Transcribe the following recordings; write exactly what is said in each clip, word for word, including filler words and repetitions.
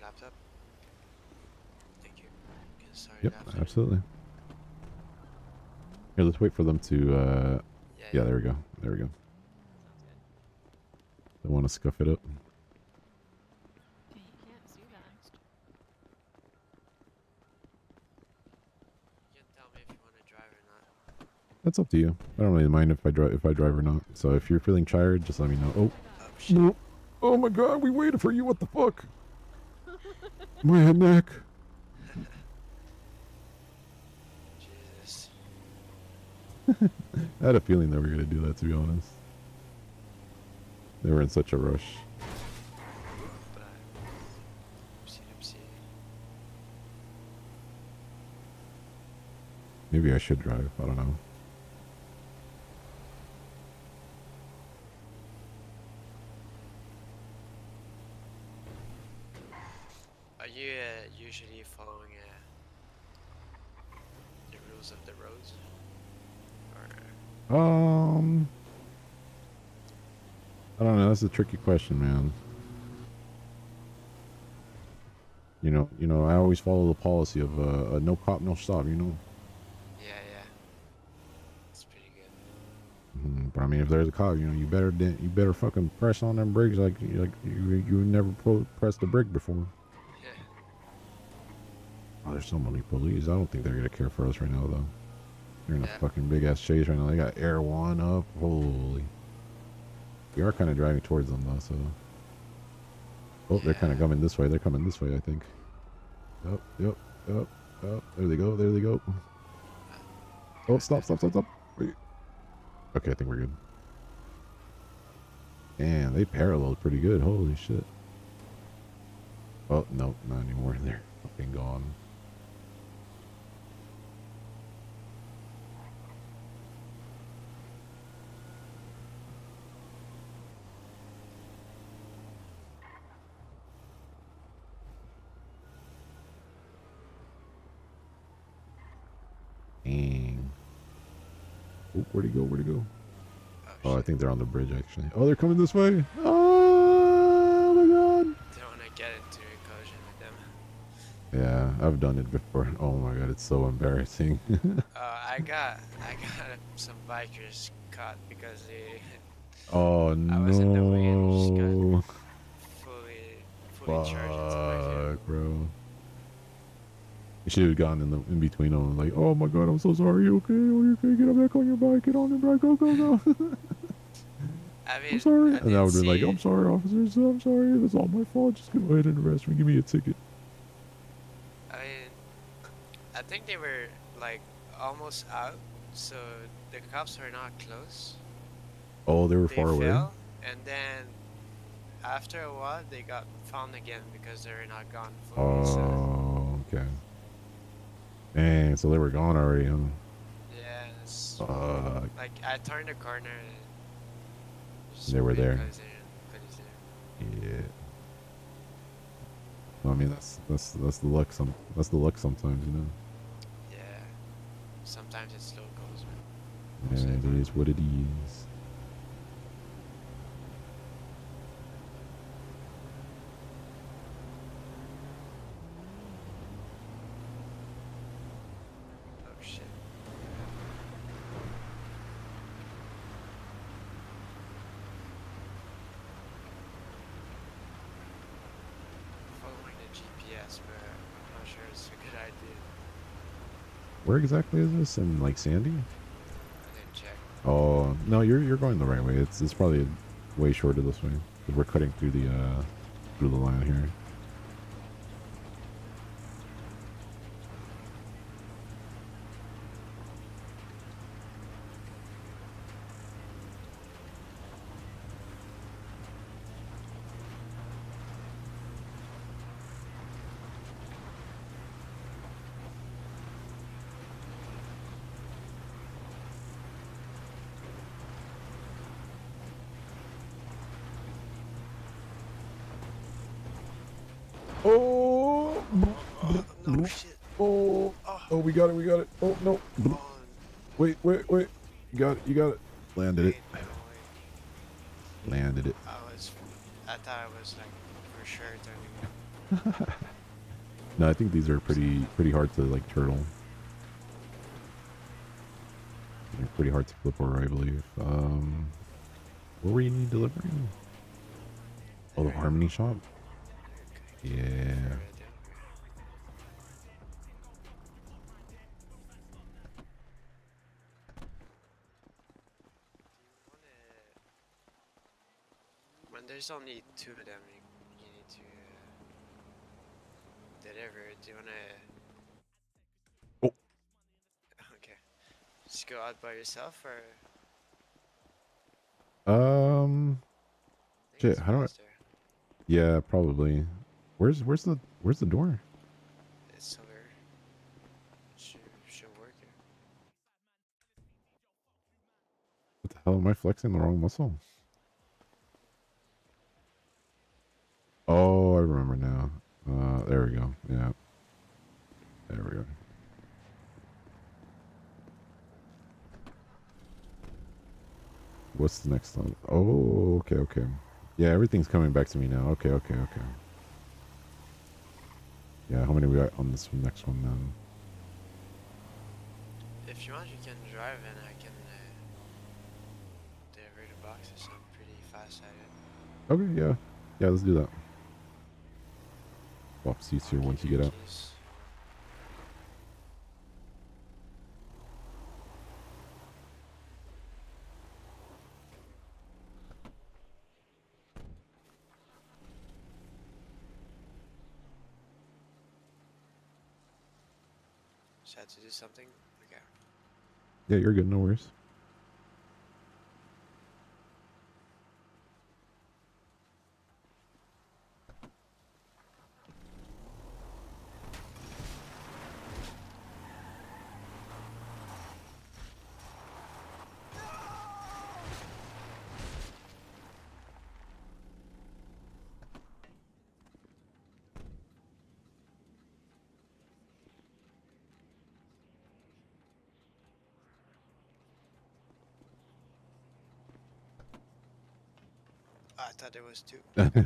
laptop? Thank you. Can start it Yep, after. absolutely. Here, let's wait for them to, uh... Yeah, yeah, yeah. there we go. There we go. Sounds good. Don't want to scuff it up. Okay, you can't see fast. You can tell me if you want to drive or not. That's up to you. I don't really mind if I drive if I drive or not. So if you're feeling tired, just let me know. Oh, Oh my god. Oh shit. no. Oh my god, we waited for you. What the fuck? My neck. Jesus. I had a feeling they were going to do that, to be honest. They were in such a rush. But oopsie doopsie. Maybe I should drive. I don't know. Are you uh, usually following uh, the rules of the roads? Or Um, I don't know. That's a tricky question, man. You know, you know. I always follow the policy of uh, a no cop, no stop. You know. yeah, yeah. It's pretty good. Mhm. But I mean, if there's a cop, you know, you better di- you better fucking press on them brakes like like you you never pro- pressed the brake before. Yeah. Oh, there's so many police. I don't think they're gonna care for us right now, though. They're in a Yeah. fucking big ass chase right now. They got Air One up. Holy. We are kind of driving towards them though, so. Oh, they're kind of Yeah. coming this way. They're coming this way, I think. Yep, yep, yep, yep. There they go. There they go. Oh, stop, stop, stop, stop. Wait. Okay, I think we're good. Man, they paralleled pretty good. Holy shit. Oh, no, not anymore. They're fucking gone. Dang. Oh, where'd he go? Where'd he go? Oh, Oh, I shit. think they're on the bridge, actually. Oh, they're coming this way. Oh, my God. Don't want to get into a collision with them. Yeah, I've done it before. Oh, my God. It's so embarrassing. Uh, I got I got some bikers caught because they Oh, I was in the way and just got no. fully fully charged into my vehicle. Fuck, bro. You should have gone in the in between them. Like, oh my god, I'm so sorry. You okay? Are you okay? Get back on your bike. Get on your bike. Go, go, go. I mean, I'm sorry. I And I didn't would have been like, see. I'm sorry, officers. I'm sorry. That's all my fault. Just go ahead and arrest me. Give me a ticket. I mean, I think they were like almost out, so the cops were not close. Oh, they were They far away. fell, and then after a while they got found again because they were not gone fully. So Oh, okay. Dang, so they were gone already, huh? yeah, it's Fuck. like I turned the corner and just They were big there. guys there, buddies there. Yeah. Well, I mean, that's that's that's the luck. Some that's the luck sometimes, you know. Yeah, sometimes it's locals. Yeah, it is what it is. Oh shit. Following the G P S, but I'm not sure it's a good idea. Where exactly is this? In like Sandy? I didn't check. Oh no, you're you're going the right way. It's it's probably way shorter this way because we're cutting through the uh through the line here. Oh, Oh, no shit. oh, Oh, oh, we got it, we got it. Oh no, oh, wait, wait, wait. You got it, you got it. Landed it, ain't no way. landed it. I was, I thought I was like for sure turning. No, I think these are pretty pretty hard to like turtle. They're pretty hard to flip over, I believe. Um, what were you need delivering? Oh, the There, Harmony shop. okay, Yeah. right there. Do you wanna? When there's only two of them, you, you need to uh, deliver. Do you wanna? Oh. Okay. Just go out by yourself, or Um. I think Shit. it's How do I? faster. Yeah, probably. Where's where's the where's the door? It's over. Should should work. Here. What the hell am I flexing the wrong muscle? Oh, I remember now. Uh, there we go. Yeah. There we go. What's the next one? Oh, okay, okay. Yeah, everything's coming back to me now. Okay, okay, okay. Yeah, how many we got on this one, next one then? If you want, you can drive, and I can uh, deliver the boxes. I'm pretty fast at it. Okay, yeah. Yeah, let's do that. Swap seats here I'll once give you you get out. keys. Just had to do something. Okay. Yeah, you're good. No worries. Oh, I thought there was two.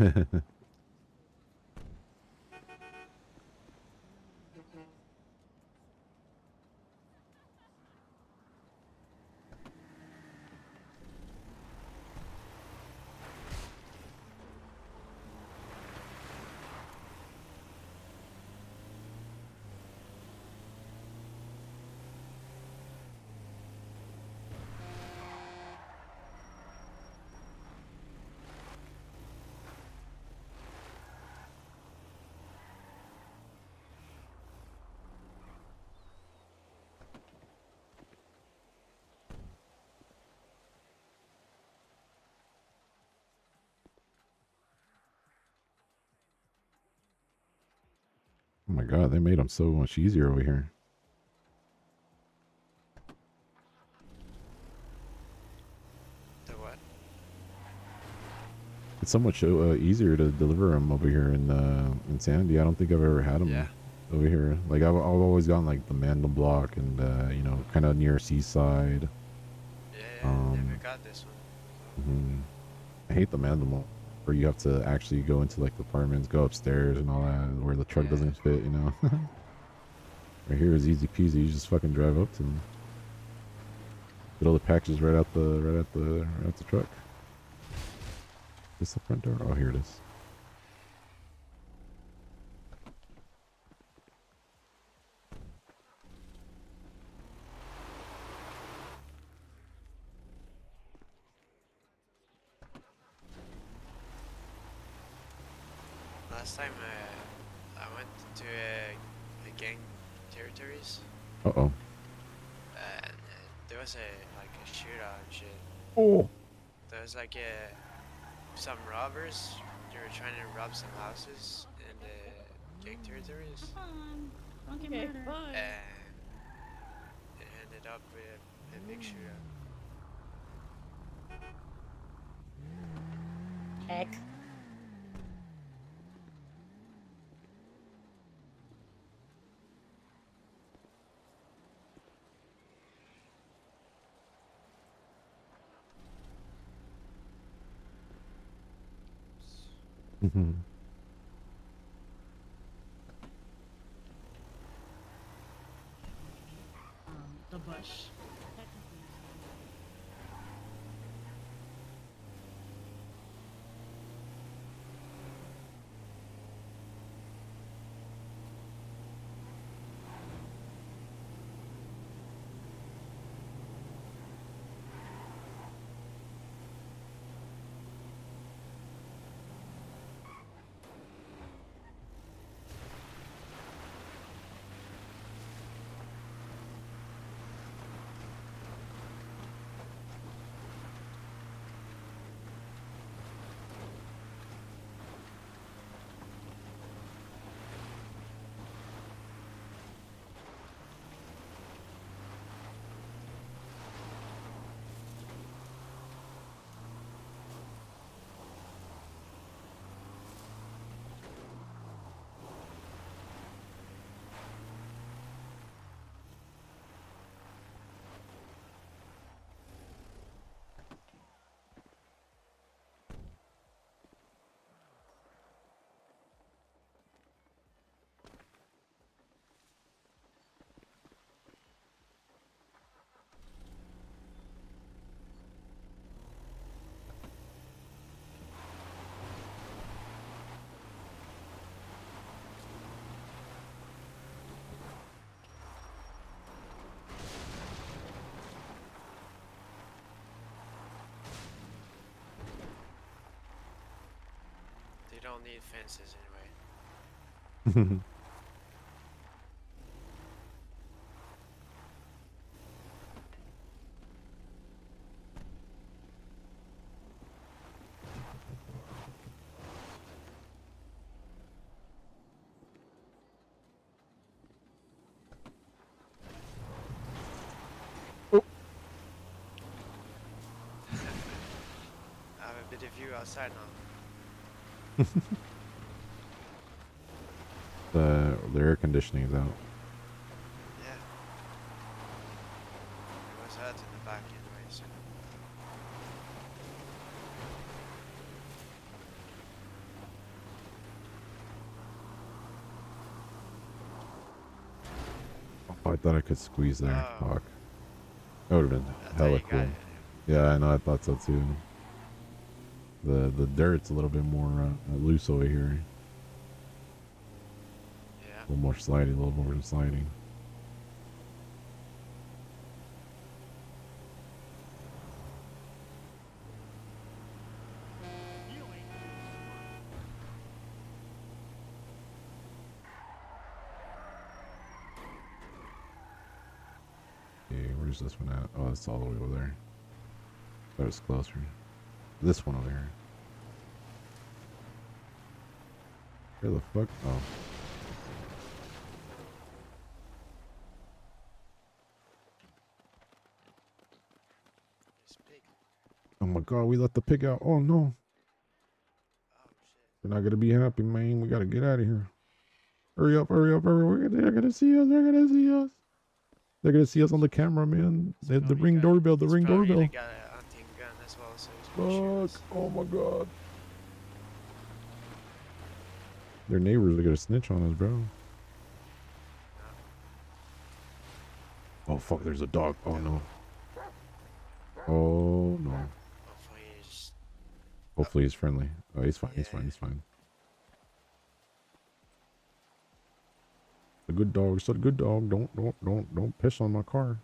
Oh my god, they made them so much easier over here. The what? It's so much uh, easier to deliver them over here in uh, in Sandy. I don't think I've ever had them Yeah. over here. Like I've, I've always gotten like the Mandel Block and uh, you know, kind of near Seaside. Yeah, yeah, Um, never got this one. mhm. I hate the Mandel Block where you have to actually go into like the apartments, go upstairs and all that, where the truck Yeah. doesn't fit. You know. Right here is easy peasy. You just fucking drive up to them. Get all the packages right out the right out the right out the truck. This the front door? Oh, here it is. Last time uh, I went to uh, the gang territories, Uh oh. and uh, there was a like a shootout and shit. Oh. There was like uh, some robbers. They were trying to rob some houses in the gang territories, Come on. Don't get Okay, murdered. bye. and it ended up with a, a big shootout. Heck. Mm-hmm. don't need fences anyway. I have a bit of view outside now. the the air conditioning is out. Yeah. It was hot in the back anyway, so. Oh, I thought I could squeeze there. Oh. Fuck. That would have been I thought hella you got cool. it. Yeah, I know. I thought so too. The the dirt's a little bit more uh, loose over here. Yeah. A little more sliding, a little more sliding. Okay, where's this one at? Oh, it's all the way over there. That was closer. This one over here. Where the fuck? Oh. This pig. Oh my god, we let the pig out. Oh no. Oh shit. We're not gonna be happy, man. We gotta get out of here. Hurry up, hurry up, hurry up. We're gonna, they're gonna see us. They're gonna see us. They're gonna see us on the camera, man. He's The, the probably ring got- doorbell, the he's ring probably doorbell. got a hunting gun as well, so he's pretty sure Fuck. it's- Oh my god. Their neighbors are gonna snitch on us, bro. Oh fuck, there's a dog. Oh no. Oh no. Hopefully he's Hopefully he's friendly. Oh, he's fine, he's Yeah. fine, he's fine. A good dog, it's a good dog. Don't don't don't don't piss on my car.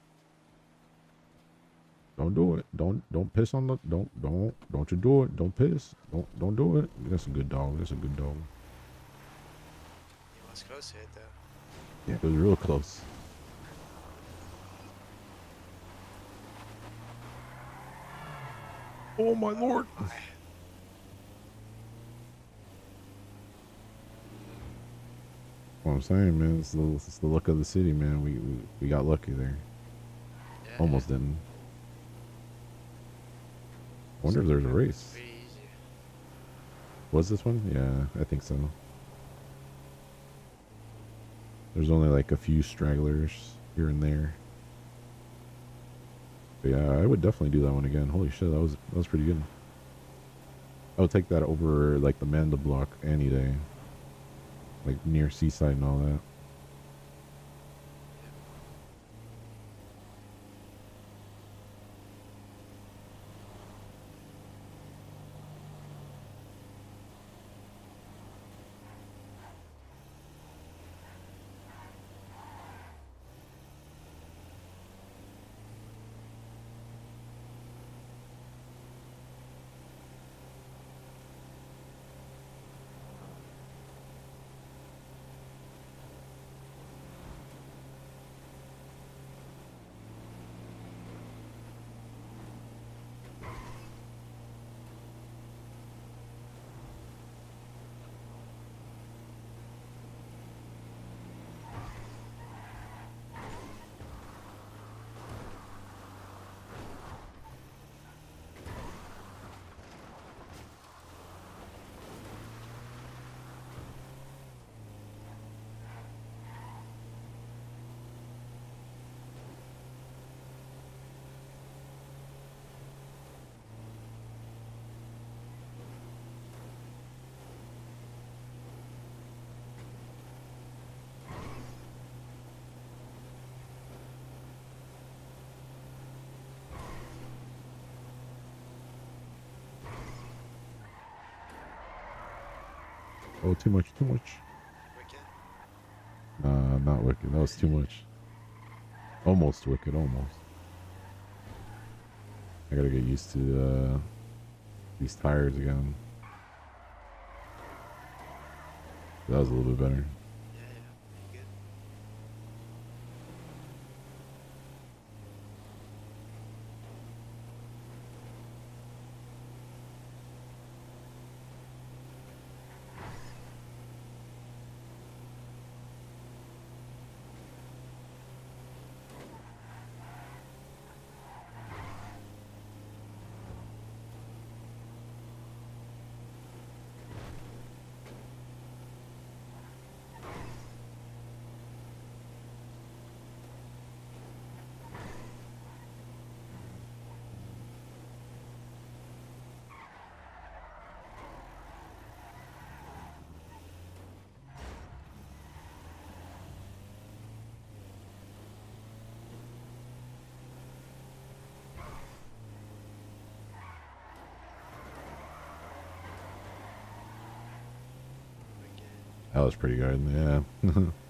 Don't do it. Don't don't piss on the don't don't don't you do it. Don't piss. Don't don't do it. That's a good dog. That's a good dog. he was close to it though. Yeah, it was real close. Oh my lord. What I'm saying, man, it's the, it's the luck of the city, man. We we, we got lucky there. Yeah, Almost yeah. didn't. Wonder if there's a race. Pretty easy. Was this one? Yeah, I think so. There's only like a few stragglers here and there. But yeah, I would definitely do that one again. Holy shit, that was that was pretty good. I would take that over like the Manda block any day. Like near Seaside and all that. Oh, too much, too much. Wicked. Nah, not wicked. That was too much. Almost wicked, almost. I gotta get used to uh, these tires again. That was a little bit better. Yeah, yeah, pretty good. That was pretty good. Yeah.